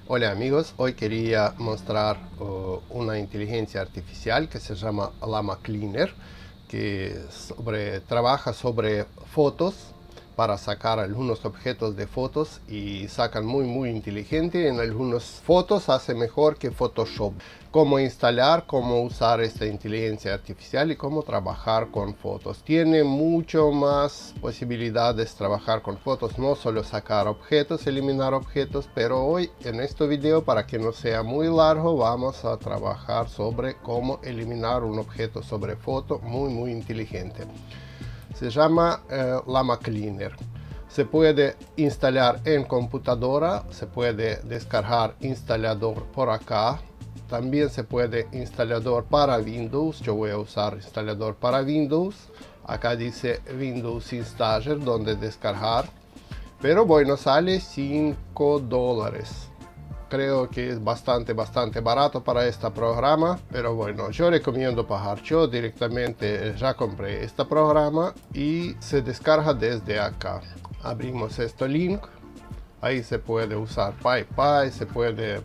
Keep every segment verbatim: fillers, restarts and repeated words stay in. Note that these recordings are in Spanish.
Hola amigos, hoy quería mostrar uh, una inteligencia artificial que se llama Llama Cleaner, que sobre, trabaja sobre fotos para sacar algunos objetos de fotos y sacan muy muy inteligente. En algunas fotos hace mejor que Photoshop. Cómo instalar, cómo usar esta inteligencia artificial y cómo trabajar con fotos. Tiene mucho más posibilidades de trabajar con fotos, no solo sacar objetos, eliminar objetos, pero hoy en este video, para que no sea muy largo, vamos a trabajar sobre cómo eliminar un objeto sobre foto muy muy inteligente. Se llama eh, Llama Cleaner. Se puede instalar en computadora, se puede descargar instalador por acá. También se puede instalador para Windows. Yo voy a usar instalador para Windows. Acá dice Windows Installer, donde descargar. Pero bueno, sale cinco dólares. Creo que es bastante, bastante barato para este programa, pero bueno, yo recomiendo pagar. Yo directamente ya compré este programa y se descarga desde acá. Abrimos este link, ahí se puede usar PayPal, se puede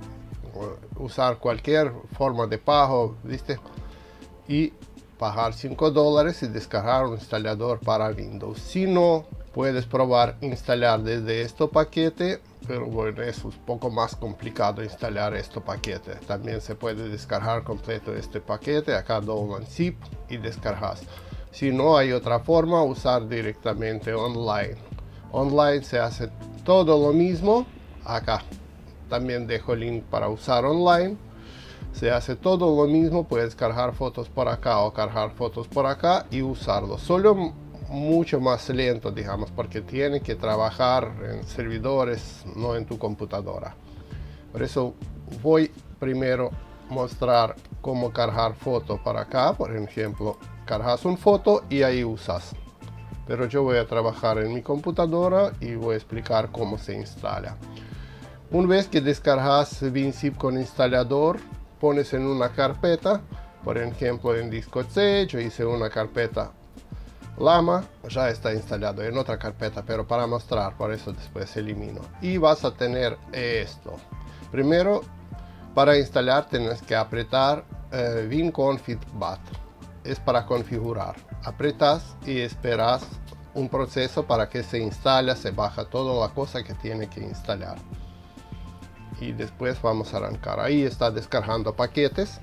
usar cualquier forma de pago, ¿viste? Y pagar cinco dólares y descargar un instalador para Windows. Si no, puedes probar instalar desde este paquete, pero bueno, es un poco más complicado instalar este paquete. También se puede descargar completo este paquete, acá download zip y descargas. Si no, hay otra forma, usar directamente online. Online se hace todo lo mismo. Acá también dejo el link para usar online. Se hace todo lo mismo, puedes cargar fotos por acá o cargar fotos por acá y usarlo. Solo mucho más lento, digamos, porque tiene que trabajar en servidores, no en tu computadora. Por eso voy primero a mostrar cómo cargar foto para acá. Por ejemplo, cargas una foto y ahí usas. Pero yo voy a trabajar en mi computadora y voy a explicar cómo se instala. Una vez que descargas WinZip con instalador, pones en una carpeta, por ejemplo en disco C, yo hice una carpeta Llama, ya está instalado en otra carpeta, pero para mostrar, por eso después elimino. Y vas a tener esto. Primero, para instalar tienes que apretar eh, WinConfig-bat. Es para configurar. Apretas y esperas un proceso para que se instale, se baja toda la cosa que tiene que instalar. Y después vamos a arrancar. Ahí está descargando paquetes.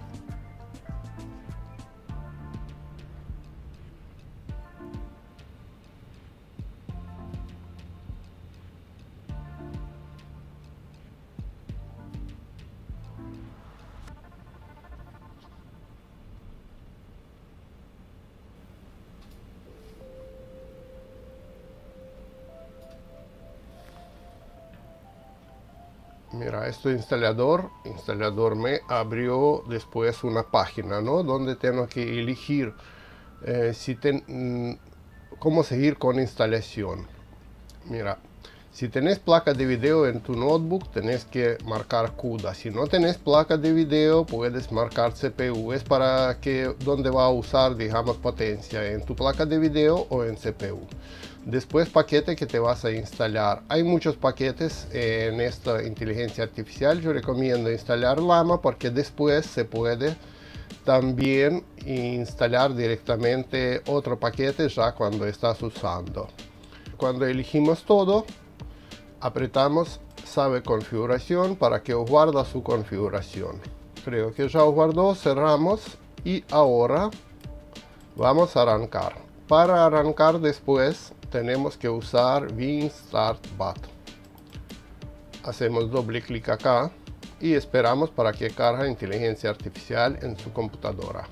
Mira, este instalador, instalador me abrió después una página, ¿no? Donde tengo que elegir eh, si ten, mm, cómo seguir con instalación. Mira, si tenés placa de video en tu notebook, tenés que marcar CUDA. Si no tenés placa de video, puedes marcar C P U. Es para que donde va a usar, digamos, potencia en tu placa de video o en C P U. Después, paquete que te vas a instalar. Hay muchos paquetes en esta inteligencia artificial. Yo recomiendo instalar Llama porque después se puede también instalar directamente otro paquete ya cuando estás usando. Cuando elegimos todo, apretamos Sabe configuración para que guarda su configuración. Creo que ya guardó, cerramos y ahora vamos a arrancar. Para arrancar después tenemos que usar WinStartBat. Hacemos doble clic acá y esperamos para que cargue inteligencia artificial en su computadora.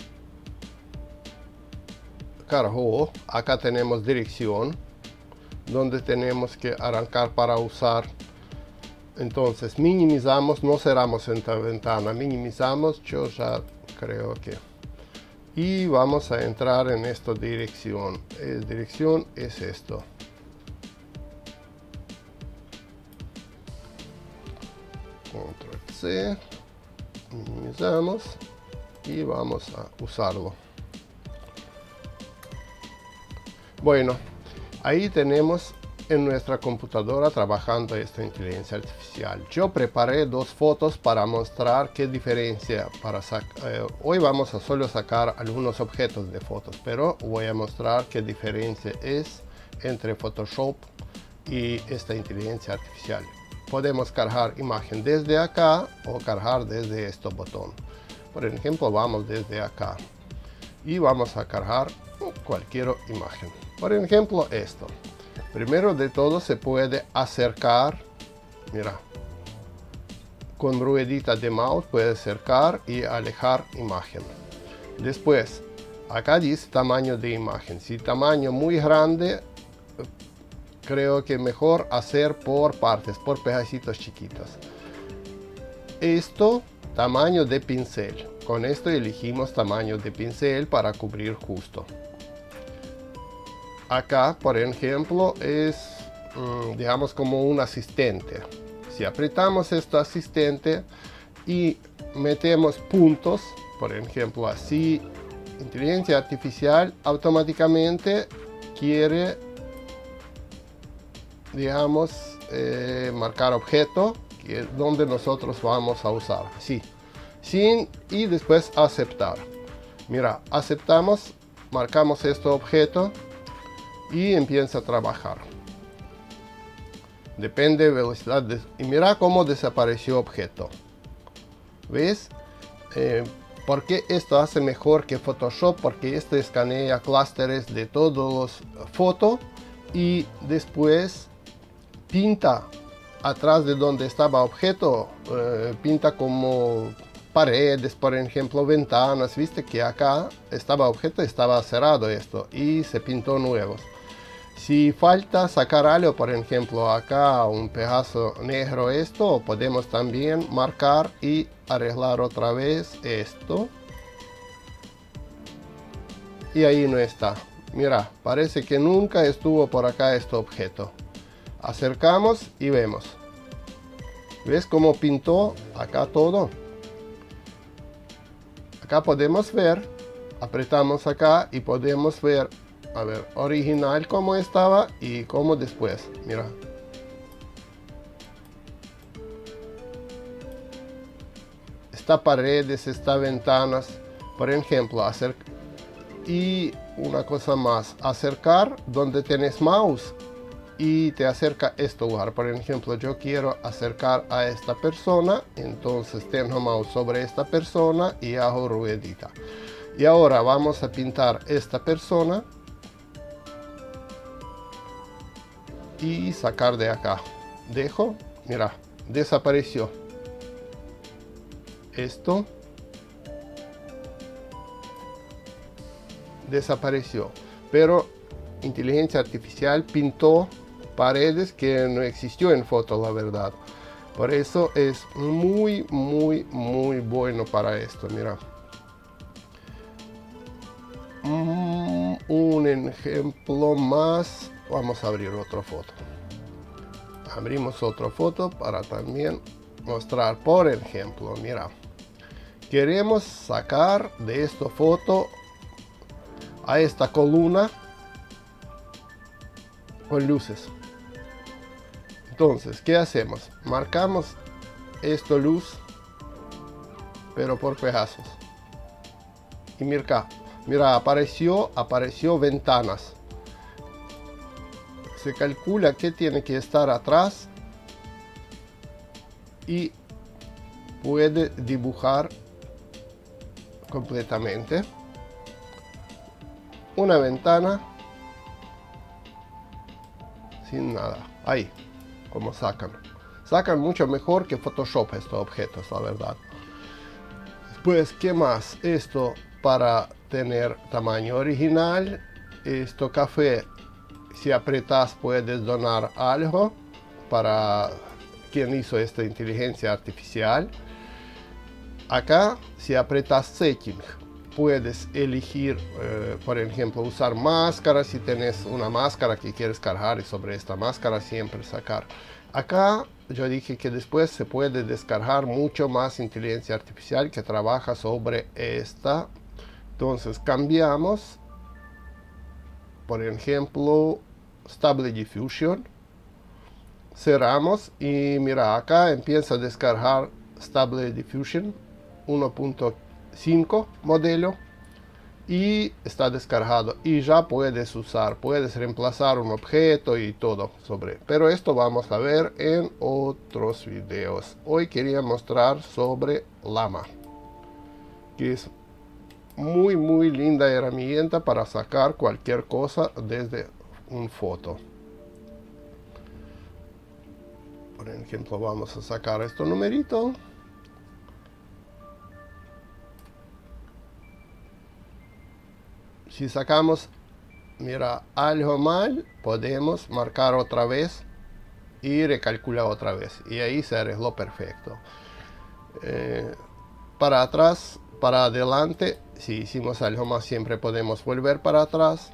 Cargó, acá tenemos dirección donde tenemos que arrancar para usar. Entonces minimizamos, no cerramos esta ventana, minimizamos, yo ya creo que, y vamos a entrar en esta dirección. Es dirección es esto. Control C, minimizamos y vamos a usarlo. Bueno, ahí tenemos en nuestra computadora trabajando esta inteligencia artificial. Yo preparé dos fotos para mostrar qué diferencia para eh, hoy vamos a solo sacar algunos objetos de fotos, pero voy a mostrar qué diferencia es entre Photoshop y esta inteligencia artificial. Podemos cargar imagen desde acá o cargar desde este botón. Por ejemplo, vamos desde acá y vamos a cargar cualquier imagen. Por ejemplo, esto. Primero de todo se puede acercar, mira, con ruedita de mouse puede acercar y alejar imagen. Después, acá dice tamaño de imagen. Si tamaño muy grande, creo que mejor hacer por partes, por pedacitos chiquitos. Esto, tamaño de pincel. Con esto elegimos tamaño de pincel para cubrir justo. Acá, por ejemplo, es, digamos, como un asistente. Si apretamos este asistente y metemos puntos, por ejemplo, así, inteligencia artificial automáticamente quiere, digamos, eh, marcar objeto que es donde nosotros vamos a usar. Así, sin y después aceptar. Mira, aceptamos, marcamos este objeto y empieza a trabajar. Depende de velocidad de, y mira cómo desapareció objeto. ¿Ves? Eh, ¿Por qué esto hace mejor que Photoshop? Porque este escanea clústeres de todos los fotos y después pinta atrás de donde estaba objeto, eh, pinta como paredes, por ejemplo, ventanas. Viste que acá estaba objeto, estaba cerrado esto y se pintó nuevos. Si falta sacar algo, por ejemplo, acá un pedazo negro esto, podemos también marcar y arreglar otra vez esto. Y ahí no está. Mira, parece que nunca estuvo por acá este objeto. Acercamos y vemos. ¿Ves cómo pintó acá todo? Acá podemos ver, apretamos acá y podemos ver, a ver, original como estaba y como después. Mira. Esta paredes, estas ventanas, por ejemplo, hacer y una cosa más, acercar donde tienes mouse y te acerca este lugar. Por ejemplo, yo quiero acercar a esta persona, entonces tengo mouse sobre esta persona y hago ruedita. Y ahora vamos a pintar esta persona y sacar de acá. Dejo, mira, desapareció. Esto desapareció, pero inteligencia artificial pintó paredes que no existió en foto, la verdad. Por eso es muy, muy, muy bueno para esto. Mira. Mm, un ejemplo más. Vamos a abrir otra foto. Abrimos otra foto para también mostrar, por ejemplo, mira. Queremos sacar de esta foto a esta columna con luces. Entonces, ¿qué hacemos? Marcamos esta luz, pero por pedazos. Y mira, mira, apareció, apareció ventanas. Se calcula que tiene que estar atrás y puede dibujar completamente una ventana sin nada. Ahí, como sacan. Sacan mucho mejor que Photoshop estos objetos, la verdad. Después, ¿qué más? Esto para tener tamaño original. Esto café, si apretas puedes donar algo para quien hizo esta inteligencia artificial. Acá, si apretas setting, puedes elegir, eh, por ejemplo, usar máscara. Si tienes una máscara que quieres cargar y sobre esta máscara siempre sacar. Acá yo dije que después se puede descargar mucho más inteligencia artificial que trabaja sobre esta. Entonces cambiamos, por ejemplo, Stable Diffusion. Cerramos y mira, acá empieza a descargar Stable Diffusion uno punto cinco modelo y está descargado y ya puedes usar, puedes reemplazar un objeto y todo sobre, pero esto vamos a ver en otros videos. Hoy quería mostrar sobre Llama, que es muy muy linda herramienta para sacar cualquier cosa desde una foto. Por ejemplo, vamos a sacar este numerito. Si sacamos, mira, algo mal, podemos marcar otra vez y recalcular otra vez. Y ahí se arregló perfecto. Eh, para atrás, para adelante, si hicimos algo más, siempre podemos volver para atrás.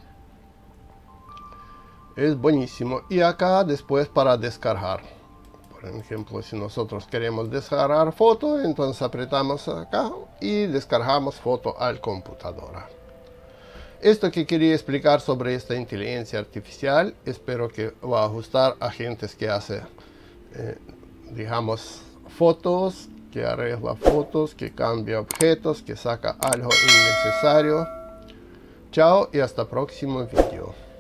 Es buenísimo. Y acá después para descargar. Por ejemplo, si nosotros queremos descargar foto, entonces apretamos acá y descargamos foto al computadora. Esto que quería explicar sobre esta inteligencia artificial, espero que va a gustar a gentes que hace, eh, digamos, fotos, que arregla fotos, que cambia objetos, que saca algo innecesario. Chao y hasta el próximo video.